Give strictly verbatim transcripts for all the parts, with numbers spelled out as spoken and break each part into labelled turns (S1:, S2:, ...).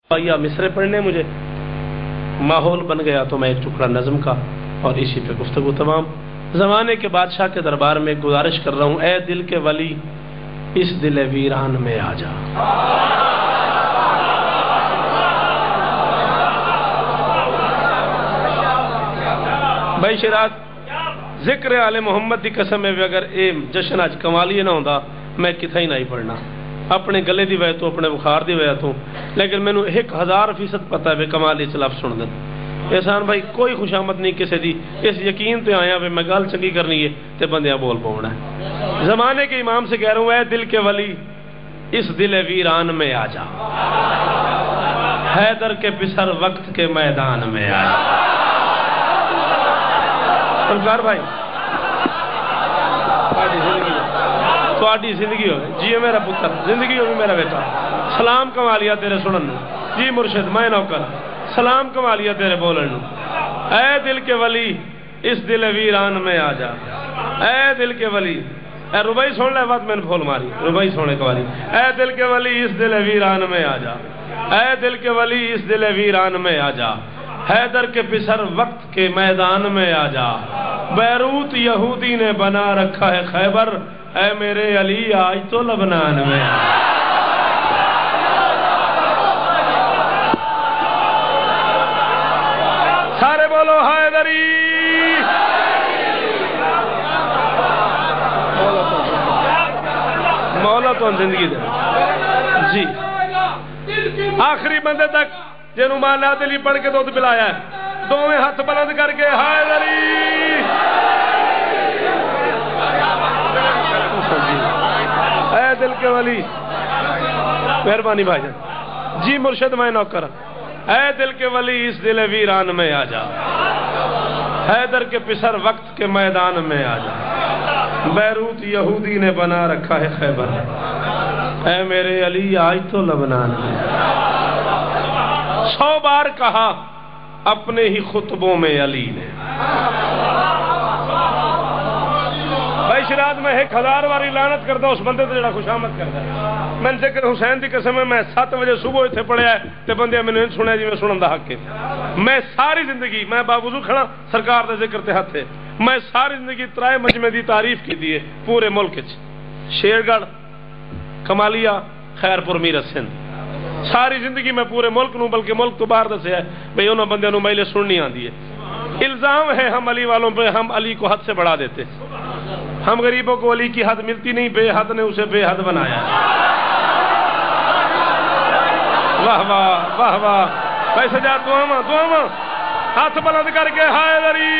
S1: یا مصرے پڑھنے مجھے ماحول بن گیا تو میں ایک ٹکڑا نظم کا اور اسی پہ گفتگو تمام. زمانے کے بادشاہ کے دربار میں گزارش کر رہا ہوں، اے دل کے ولی اس دل ویران میں آ جا. بھائی شراط ذکر آل محمد دی قسم ہے اگر اے جشن اج کمالی نہ ہوندا میں کتھا ہی نہیں پڑھنا، اپنے گلے دی وجہ تو اپنے بخار دی وجہ تو، لیکن مینوں ایک ہزار فیصد پتہ ہے کمال اس لفظ سن دین. احسان بھائی کوئی خوشامد نہیں کسی دی، اس یقین تے آیا بھی میں گل چنگی کرنی ہے تے بندیاں بول پاونا ہے. زمانے کے امام سے کہہ رہا ہوں، اے دل کے ولی اس دل ویران میں آ جا، حیدر کے پسر وقت کے میدان میں آ جا. سرکار بھائی تھوڑی زندگی ہوگی جی میرا پتر، زندگی ہوگی میرا بیٹا. سلام کمالیا تیرے سنن جی مرشد میں نوکر، سلام کمالیا تیرے بولن. اے دل کے ولی اس دل ویران میں آ جا، اے دل کے ولی. اے ربائی سن لے بات میں نے پھول ماری، ربائی سونے کے والی. اے دل کے ولی اس دل ویران میں آ جا، اے دل کے ولی اس دل ویران میں آ جا. حیدر کے پسر وقت کے میدان میں آ جا. بیروت یہودی نے بنا رکھا ہے خیبر، اے میرے علی آج تو لبنان میں. سارے بولو حیدری. مولا تو زندگی دے جی آخری بندے تک جنہوں مالا دلی پڑھ کے دودھ پلایا ہے، دونوں ہاتھ بلند کر کے حیدری. اے دل کے ولی مہربانی بھائی جان جی مرشد میں نوکر. اے دل کے ولی اس دل ویران میں آ جا، حیدر کے پسر وقت کے میدان میں آ جا. بیروت یہودی نے بنا رکھا ہے خیبر، اے میرے علی آج تو لبنان میں. سو بار کہا اپنے ہی خطبوں میں علی نے. بھائی شراط میں ایک ہزار باری لعنت کرتا اس بندے تو جڑا خوشامد کرتا ہے. میں نے ذکر حسین دی قسم ہے میں سات بجے صبح اتنے پڑھیا ہے تے بندے میں نے سنیا جی میں سنن دا حق ہے. میں ساری زندگی میں باوضو کھڑا سرکار دے ذکر تے ہاتھ ہے. میں ساری زندگی ترائے مجمع دی تعریف کی دی ہے پورے ملک وچ، شیر گڑھ، کمالیا، خیر پور، میرٹھ، سندھ. ساری زندگی میں پورے ملک نو بلکہ ملک تو باہر دسیا ہے بھئی انہوں بندیاں نو میلے سننی آندی ہے. الزام ہے ہم علی والوں پہ ہم علی کو حد سے بڑھا دیتے. ہم غریبوں کو علی کی حد ملتی نہیں، بے حد نے اسے بے حد بنایا. واہ واہ واہ واہ. بھائی سجاد دعاواں دعاواں ہاتھ بلند کر کے حیدری.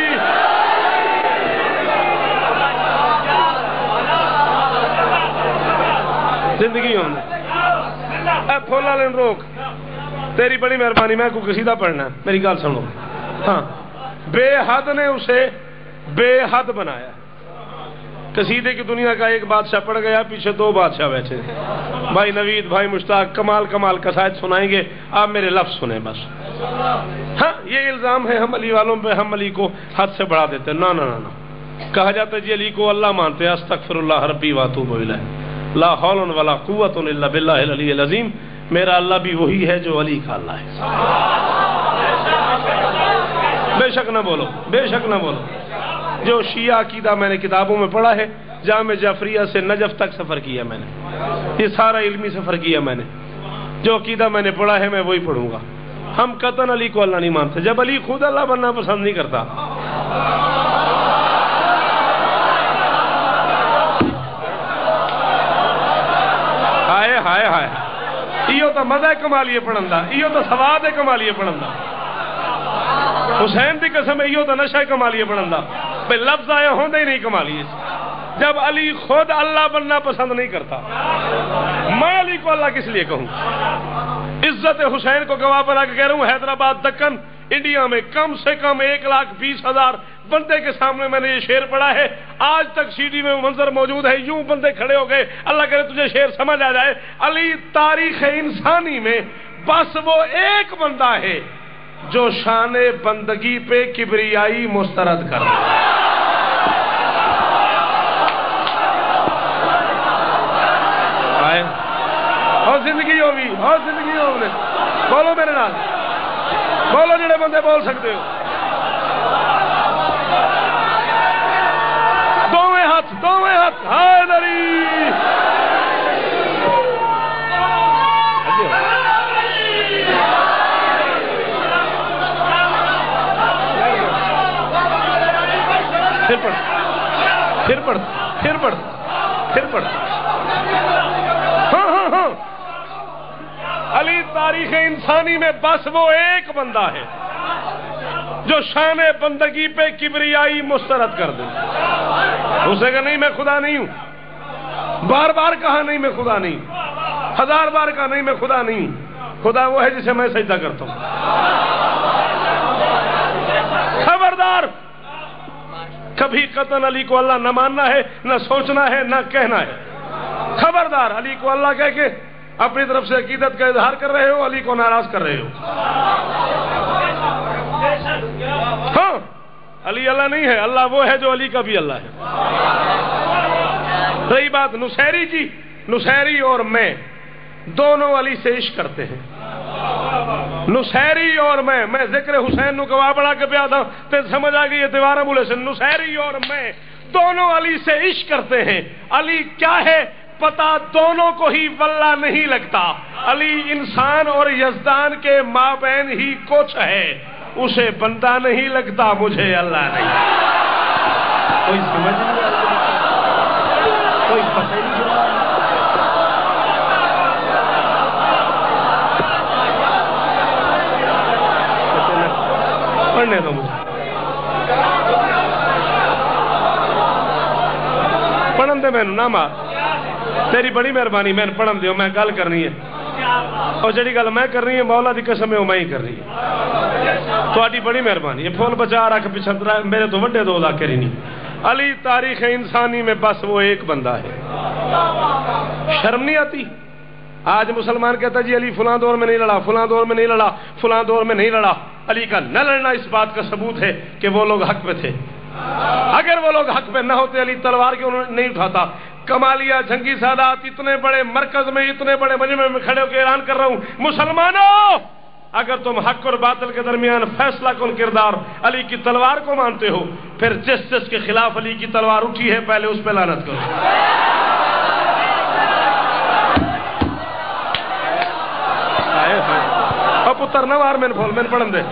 S1: زندگی ہونے اے پھولا لین روک تیری بڑی مہربانی. میں کو قصیدہ پڑھنا ہے میری گال سنو. ہاں بے حد نے اسے بے حد بنایا. قصیدے کی دنیا کا ایک بادشاہ پڑ گیا، پیچھے دو بادشاہ بیٹھے. بھائی نوید، بھائی مشتاق کمال کمال قصائد سنائیں گے، آپ میرے لفظ سنیں بس. ہاں یہ الزام ہے ہم علی والوں پہ ہم علی کو حد سے بڑھا دیتے. نہ نہ نہ کہا جاتا ہے جی علی کو اللہ مانتے ہیں، استغفر اللہ ربی واتوب الیہ، لا حول ولا قوت الا باللہ العلی العظیم. میرا اللہ بھی وہی ہے جو علی کا اللہ ہے. بے شک نہ بولو، بے شک نہ بولو. جو شیعہ عقیدہ میں نے کتابوں میں پڑھا ہے، جامع جعفریہ سے نجف تک سفر کیا میں نے، یہ سارا علمی سفر کیا میں نے. جو عقیدہ میں نے پڑھا ہے میں وہی پڑھوں گا. ہم قطعاً علی کو اللہ نہیں مانتے جب علی خود اللہ بننا پسند نہیں کرتا. ہائے ہائے ہائے، ایو تو مزہ کمالیے پڑھن دا، ایو تو سواد ہے کمالیے پڑھن دا. حسین دی قسم ایو تو نشہ کمالیے پڑھن دا. بے لفظ آئے ہوندے ہی نہیں کمالیے جب علی خود اللہ بننا پسند نہیں کرتا. میں علی کو اللہ کس لیے کہوں؟ عزت حسین کو گواہ بنا کے کہہ رہا ہوں، حیدرآباد دکن انڈیا میں کم سے کم ایک لاکھ بیس ہزار بندے کے سامنے میں نے یہ شعر پڑھا ہے. آج تک سی ڈی میں منظر موجود ہے. یوں بندے کھڑے ہو گئے، اللہ کرے تجھے شعر سمجھ آ جائے. علی تاریخ انسانی میں بس وہ ایک بندہ ہے جو شان بندگی پہ کبریائی مسترد کر رہا ہے. اور زندگی ہوگی اور زندگی ہوگی بولو میرے نال، بولو جڑے بندے بول سکتے ہو، دوویں ہاتھ دوویں ہاتھ حیدری پھر پڑھ پھر پڑھ پھر پڑھ پھر پڑھ ہاں ہاں ہاں علی تاریخ انسانی میں بس وہ ایک بندہ ہے جو شان بندگی پہ کبریائی مسترد کر دے. اسے کہا نہیں میں خدا نہیں ہوں، بار بار کہا نہیں میں خدا نہیں، ہزار بار کہا نہیں میں خدا نہیں ہوں، خدا وہ ہے جسے میں سجدہ کرتا ہوں. خبردار، کبھی قطعاً علی کو اللہ نہ ماننا ہے، نہ سوچنا ہے، نہ کہنا ہے. خبردار، علی کو اللہ کہہ کے اپنی طرف سے عقیدت کا اظہار کر رہے ہو، علی کو ناراض کر رہے ہو. ہاں علی اللہ نہیں ہے، اللہ وہ ہے جو علی کا بھی اللہ ہے. رہی بات نصیری جی، نصیری اور میں دونوں علی سے عشق کرتے ہیں. نصیری اور میں میں ذکر حسین نو گواہ بڑھا کے پیا تھا تے سمجھ آ گئی یہ دیوارہ بولے سے. نصیری اور میں دونوں علی سے عشق کرتے ہیں. علی کیا ہے پتا دونوں کو ہی واللہ نہیں لگتا. علی انسان اور یزدان کے مابین ہی کچھ ہے، اسے بندہ نہیں لگتا، مجھے اللہ نہیں. کوئی سمجھ نہیں آتا، کوئی پتہ نہیں چلا. پڑھنے دو مجھے، پڑھن دے مینوں نہ مار. تیری بڑی مہربانی، میں پڑھن دیو، میں گل کرنی ہے اور جڑی گل میں کرنی ہے مولا دی قسم ہے وہ میں ہی کرنی ہے. تہاڈی بڑی مہربانی ہے. پھول بچا رکھ پچھترا میرے تو وڈے دو ذاکر ہی نہیں. علی تاریخ انسانی میں بس وہ ایک بندہ ہے. شرم نہیں آتی؟ آج مسلمان کہتا جی علی فلاں دور میں نہیں لڑا، فلاں دور میں نہیں لڑا، فلاں دور میں نہیں لڑا. علی کا نہ لڑنا اس بات کا ثبوت ہے کہ وہ لوگ حق پہ تھے. اگر وہ لوگ حق پہ نہ ہوتے علی تلوار کیوں نہیں اٹھاتا؟ کمالیہ جنگی سادات اتنے بڑے مرکز میں، اتنے بڑے مجمع میں کھڑے ہو کے اعلان کر رہا ہوں، مسلمانوں اگر تم حق اور باطل کے درمیان فیصلہ کن کردار علی کی تلوار کو مانتے ہو، پھر جس جس کے خلاف علی کی تلوار اٹھی ہے پہلے اس پہ لعنت کرو. اور پتر نہ وار میں بھول میں پڑھن دے.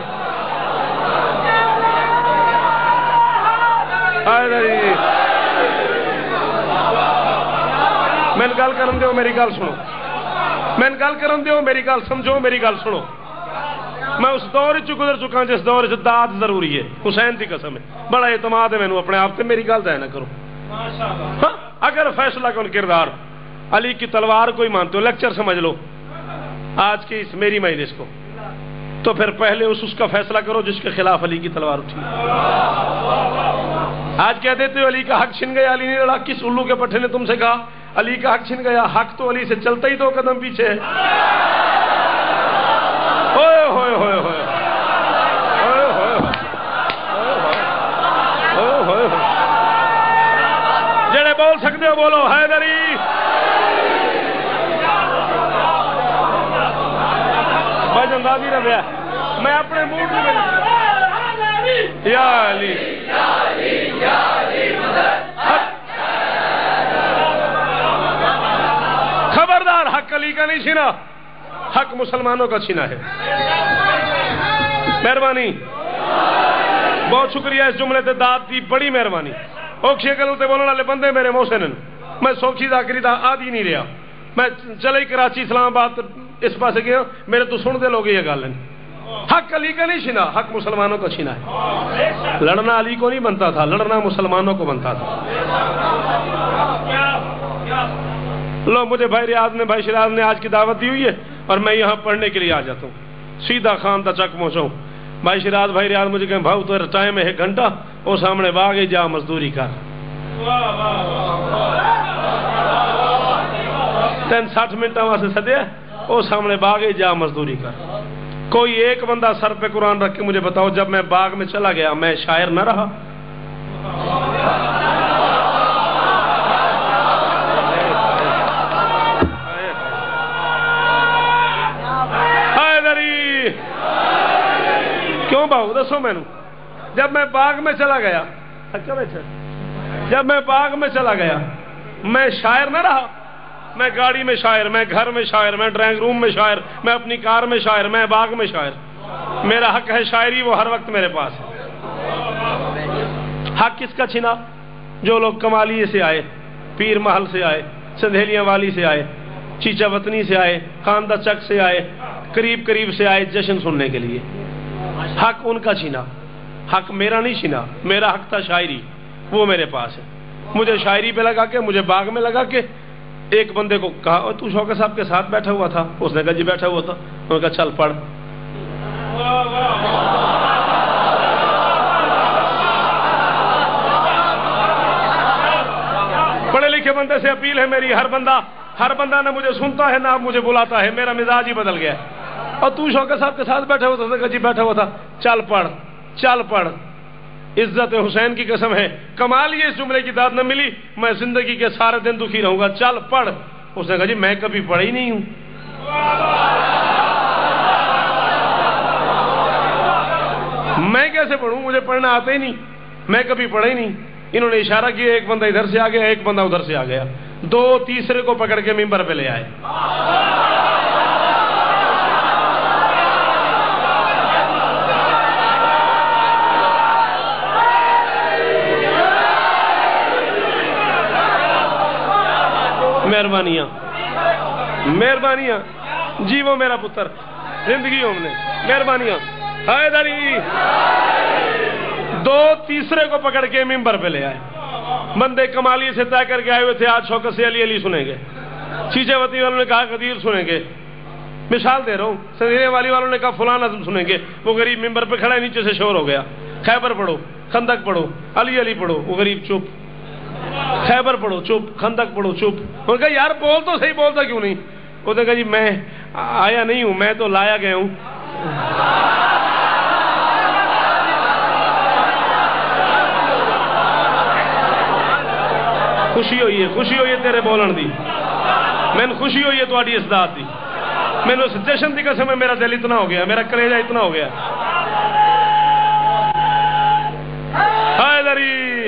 S1: میں گل کرن دیو، میری گل سنو، میں گل کرن دیو، میری گل سمجھو، میری گل سنو. میں اس دور چ گزر چکا جس دور چ داد ضروری ہے. حسین کی قسم ہے، بڑا اعتماد ہے مینوں اپنے آپ تے. میری گل ضائع نہ کرو. ہاں اگر فیصلہ کن کردار علی کی تلوار کو ہی مانتے ہو، لیکچر سمجھ لو آج کی اس میری مجلس کو، تو پھر پہلے اس اس کا فیصلہ کرو جس کے خلاف علی کی تلوار اٹھی. آج کہہ دیتے ہو علی کا حق چھن گیا، علی نہیں لڑا. کس الو کے پٹھے نے تم سے کہا علی کا حق چھن گیا؟ حق تو علی سے چلتا ہی دو قدم پیچھے ہے. ہوئے ہوئے ہوئے ہوئے جڑے بول سکتے ہو بولو حیدری. بھائی اندازی نہ دیا میں اپنے موڈ میں یا علی خبردار، حق علی کا نہیں چھینا، حق مسلمانوں کا چھینا ہے. مہربانی، بہت شکریہ اس جملے تے داد دی بڑی مہربانی. اوکھے گلوں تے بولن والے بندے میرے محسن، میں سوکھی ذاکری دا آدھی نہیں رہا. میں چلے کراچی اسلام آباد اس پاس گیا، میرے تو سن دے لوگ یہ گل ہے. حق علی کا نہیں چھینا، حق مسلمانوں کا چھینا ہے. لڑنا علی کو نہیں بنتا تھا، لڑنا مسلمانوں کو بنتا تھا. لو مجھے بھائی ریاض نے، بھائی شراز نے آج کی دعوت دی ہوئی ہے اور میں یہاں پڑھنے کے لیے آ جاتا ہوں. سیدھا خان تا چک پہنچاؤں. بھائی شراز بھائی ریاض مجھے کہیں بھاؤ تو ٹائم ہے ایک گھنٹہ، وہ سامنے باغ جا مزدوری کر. تین ساٹھ منٹ واسطے سدیا، وہ سامنے باغ جا مزدوری کر. کوئی ایک بندہ سر پہ قرآن رکھ کے مجھے بتاؤ جب میں باغ میں چلا گیا میں شاعر نہ رہا؟ حیدری بھاؤ دسو مینو جب میں باغ میں چلا گیا اچھا بیٹھا جب میں باغ میں چلا گیا میں شاعر نہ رہا میں گاڑی میں شاعر میں گھر میں شاعر میں ڈرائنگ روم میں شاعر میں اپنی کار میں شاعر میں باغ میں شاعر میرا حق ہے شاعری وہ ہر وقت میرے پاس ہے حق کس کا چھنا جو لوگ کمالیے سے آئے پیر محل سے آئے سندھیلیاں والی سے آئے چیچا وطنی سے آئے خاندہ چک سے آئے قریب قریب سے آئے جشن سننے کے لیے حق ان کا چھینا حق میرا نہیں چھینا میرا حق تھا شاعری وہ میرے پاس ہے مجھے شاعری پہ لگا کے مجھے باغ میں لگا کے ایک بندے کو کہا تو شوکت صاحب کے ساتھ بیٹھا ہوا تھا اس نے کہا جی بیٹھا ہوا تھا انہوں نے کہا چل پڑھ پڑھے لکھے بندے سے اپیل ہے میری ہر بندہ ہر بندہ نہ مجھے سنتا ہے نہ مجھے بلاتا ہے میرا مزاج ہی بدل گیا اور تو شوکت صاحب کے ساتھ بیٹھا ہوا تھا اس نے کہا جی بیٹھا ہوا تھا چل پڑھ چل پڑھ عزت حسین کی قسم ہے کمال یہ اس جملے کی داد نہ ملی میں زندگی کے سارے دن دکھی رہوں گا چل پڑھ اس نے کہا جی میں کبھی پڑھا ہی نہیں ہوں میں کیسے پڑھوں مجھے پڑھنا آتا ہی نہیں میں کبھی پڑھا ہی نہیں انہوں نے اشارہ کیا ایک بندہ ادھر سے آ گیا ایک بندہ ادھر سے آ گیا دو تیسرے کو پکڑ کے ممبر پہ لے آئے مہربانیاں مہربانیاں جی وہ میرا پتر زندگی ہم نے مہربانیاں حیدری دو تیسرے کو پکڑ کے ممبر پہ لے آئے بندے کمالی سے طے کر کے آئے ہوئے تھے آج شوکت سے علی علی سنیں گے چیچے وطنی والوں نے کہا قدیر سنیں گے مثال دے رہا ہوں سندھیلیاں والی والوں نے کہا فلاں نظم سنیں گے وہ غریب ممبر پہ کھڑا ہے نیچے سے شور ہو گیا خیبر پڑھو خندق پڑھو علی علی پڑھو وہ غریب چپ خیبر پڑھو چپ خندق پڑھو چپ انہوں نے کہا یار بول تو صحیح بولتا کیوں نہیں وہ نے کہا جی میں آیا نہیں ہوں میں تو لایا گیا ہوں خوشی ہوئی ہے خوشی ہوئی ہے تیرے بولن دی میں نے خوشی ہوئی ہے تہاڈی اس داد دی میں نے اس جشن دی قسم ہے میرا دل اتنا ہو گیا میرا کلیجہ اتنا ہو گیا حیدری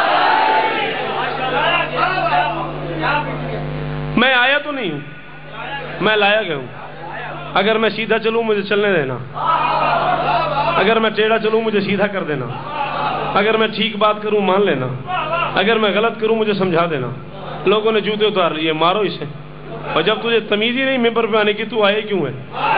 S1: میں آیا تو نہیں ہوں میں لایا گیا ہوں اگر میں سیدھا چلوں مجھے چلنے دینا اگر میں ٹیڑھا چلوں مجھے سیدھا کر دینا اگر میں ٹھیک بات کروں مان لینا اگر میں غلط کروں مجھے سمجھا دینا لوگوں نے جوتے اتار لیے مارو اسے اور جب تجھے تمیز ہی نہیں ممبر پہ آنے کی تو آئے کیوں ہے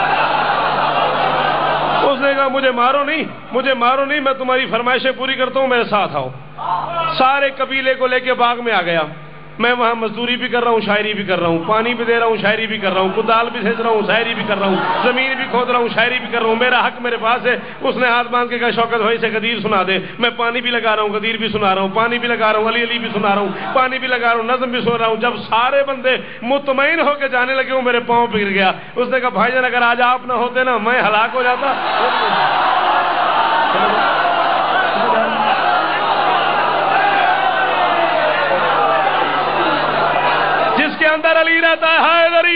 S1: اس نے کہا مجھے مارو نہیں مجھے مارو نہیں میں تمہاری فرمائشیں پوری کرتا ہوں میرے ساتھ آؤ سارے قبیلے کو لے کے باغ میں آ گیا میں وہاں مزدوری بھی کر رہا ہوں شاعری بھی کر رہا ہوں پانی بھی دے رہا ہوں شاعری بھی کر رہا ہوں کدال بھی سینچ رہا ہوں شاعری بھی کر رہا ہوں زمین بھی کھود رہا ہوں شاعری بھی کر رہا ہوں میرا حق میرے پاس ہے اس نے ہاتھ باندھ کے کہا شوکت بھائی سے قدیر سنا دے میں پانی بھی لگا رہا ہوں قدیر بھی سنا رہا ہوں پانی بھی لگا رہا ہوں علی علی بھی سنا رہا ہوں پانی بھی لگا رہا ہوں نظم بھی سن رہا ہوں جب سارے بندے مطمئن ہو کے جانے لگے ہوں میرے پاؤں پہ گر گیا اس نے کہا بھائی جان اگر آج آپ نہ ہوتے نا میں ہلاک ہو جاتا کے اندر علی رہتا ہے حیدری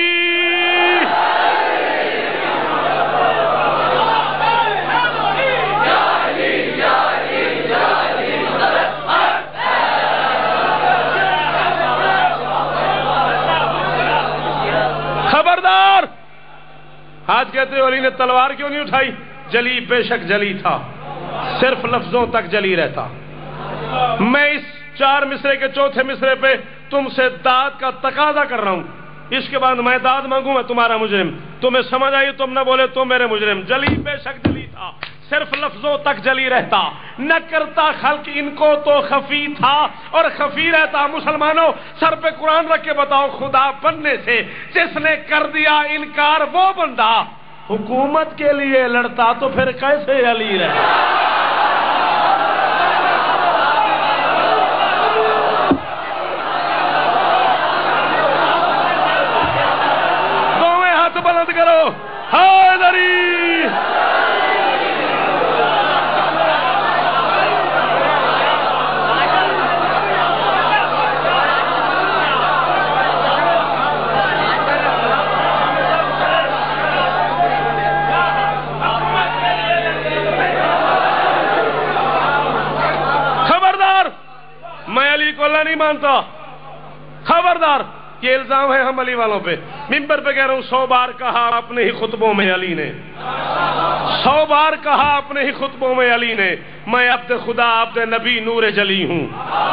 S1: خبردار آج کہتے ہو علی نے تلوار کیوں نہیں اٹھائی جلی بے شک جلی تھا صرف لفظوں تک جلی رہتا میں اس چار مصرے کے چوتھے مصرے پہ تم سے داد کا تقاضا کر رہا ہوں اس کے بعد میں داد مانگوں میں تمہارا مجرم تمہیں سمجھ آئی تم نہ بولے تم میرے مجرم جلی بے شک جلی تھا صرف لفظوں تک جلی رہتا نہ کرتا خلق ان کو تو خفی تھا اور خفی رہتا مسلمانوں سر پہ قرآن رکھ کے بتاؤ خدا بننے سے جس نے کر دیا انکار وہ بندہ حکومت کے لیے لڑتا تو پھر کیسے علی رہتا بلند کرو حیدری نہیں مانتا خبردار. یہ الزام ہے ہم علی والوں پہ. ممبر پہ کہہ رہا ہوں سو بار کہا اپنے ہی خطبوں میں علی نے, سو بار کہا اپنے ہی خطبوں میں علی نے, میں عبد خدا عبد نبی نور جلی ہوں.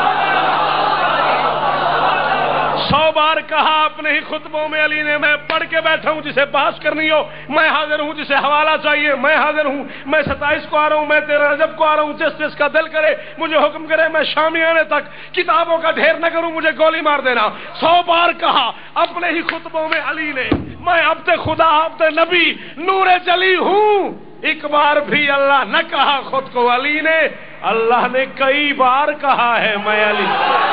S1: سو بار کہا اپنے ہی خطبوں میں علی نے, میں پڑھ کے بیٹھا ہوں جسے بحث کرنی ہو میں حاضر ہوں, جسے حوالہ چاہیے میں حاضر ہوں, میں ستائیس کو آ رہا ہوں, میں تیرہ رجب کو آ رہا ہوں, جس جس کا دل کرے مجھے حکم کرے, میں شامیانے تک کتابوں کا ڈھیر نہ کروں, مجھے گولی مار دینا. سو بار کہا اپنے ہی خطبوں میں علی نے, میں عبد خدا عبد نبی نور جلی ہوں. ایک بار بھی اللہ نہ کہا خود کو علی نے, اللہ نے کئی بار کہا ہے میں علی.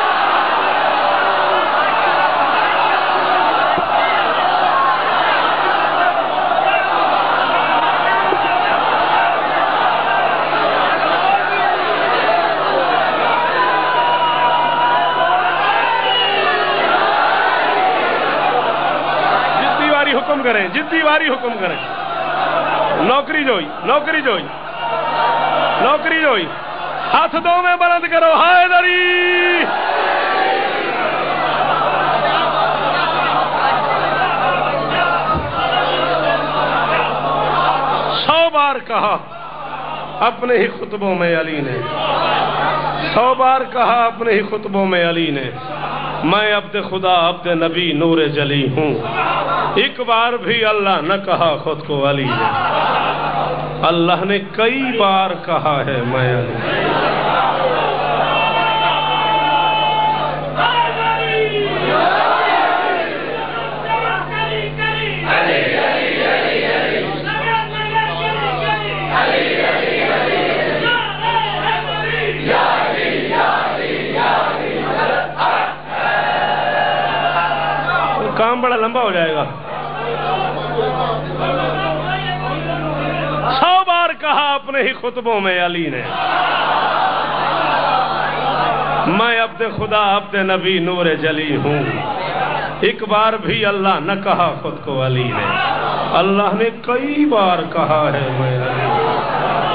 S1: حکم کریں جدی واری حکم کریں. نوکری جوئی نوکری جوئی نوکری جوئی ہاتھ دو میں بلند کرو حیدری. سو بار کہا اپنے ہی خطبوں میں علی نے, سو بار کہا اپنے ہی خطبوں میں علی نے, میں عبد خدا عبد نبی نور جلی ہوں. ایک بار بھی اللہ نہ کہا خود کو علی نے, اللہ نے کئی بار کہا ہے میں علی. کام بڑا لمبا ہو جائے گا. سو بار کہا اپنے ہی خطبوں میں علی نے, میں عبد خدا عبد نبی نور جلی ہوں. ایک بار بھی اللہ نہ کہا خود کو علی نے, اللہ نے کئی بار کہا ہے میں علی.